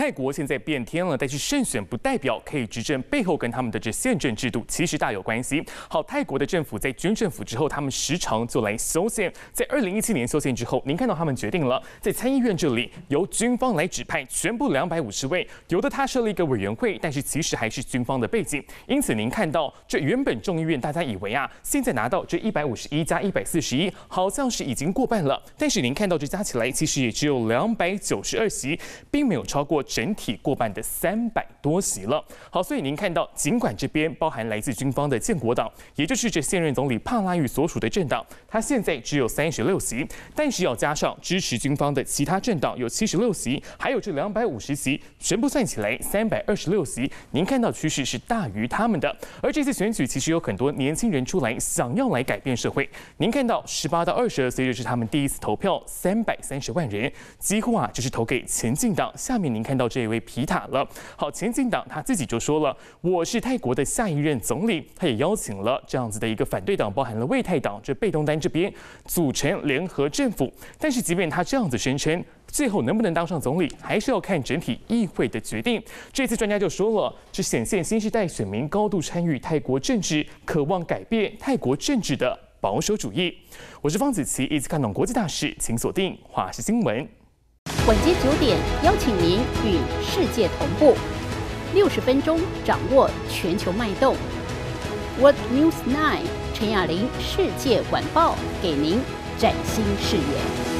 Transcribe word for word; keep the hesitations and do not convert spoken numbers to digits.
泰国现在变天了，但是胜选不代表可以执政，背后跟他们的这宪政制度其实大有关系。好，泰国的政府在军政府之后，他们时常就来修宪。在二零一七年修宪之后，您看到他们决定了，在参议院这里由军方来指派全部两百五十位，有的他设立一个委员会，但是其实还是军方的背景。因此，您看到这原本众议院大家以为啊，现在拿到这一百五十一加一百四十一，好像是已经过半了，但是您看到这加起来其实也只有两百九十二席，并没有超过整体过半的三百多席了。好，所以您看到，尽管这边包含来自军方的建国党，也就是这现任总理帕拉育所属的政党，它现在只有三十六席，但是要加上支持军方的其他政党有七十六席，还有这两百五十席，全部算起来三百二十六席。您看到趋势是大于他们的。而这次选举其实有很多年轻人出来想要来改变社会。您看到十八到二十二岁就是他们第一次投票，三百三十万人，几乎啊就是投给前进党。下面您看到这一位皮塔了。好，前进党他自己就说了，我是泰国的下一任总理。他也邀请了这样子的一个反对党，包含了卫泰党这贝东丹这边组成联合政府。但是即便他这样子声称，最后能不能当上总理，还是要看整体议会的决定。这次专家就说了，这显现新时代选民高度参与泰国政治，渴望改变泰国政治的保守主义。我是方子琪，一起看懂国际大事，请锁定华视新闻。 晚间九点，邀请您与世界同步，六十分钟掌握全球脉动。World News Nine 陈雅玲世界晚报给您崭新视野。